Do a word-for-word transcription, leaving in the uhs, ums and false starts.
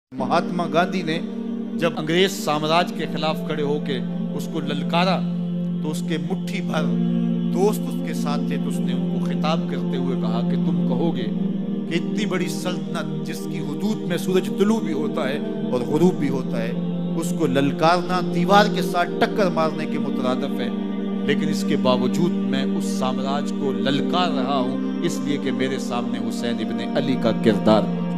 महात्मा गांधी ने जब अंग्रेज साम्राज्य के खिलाफ खड़े होके उसको ललकारा तो उसके मुट्ठी भर दोस्त उसके साथ थे, तो उसने उनको खिताब करते हुए कहा कि तुम कहोगे कि इतनी बड़ी सल्तनत जिसकी हुदूद में सूरज तुलू भी होता है और गुरूब भी होता है, उसको ललकारना दीवार के साथ टक्कर मारने के मुतरादिफ है, लेकिन इसके बावजूद मैं उस साम्राज्य को ललकार रहा हूं इसलिए कि मेरे सामने हुसैन इब्ने अली का किरदार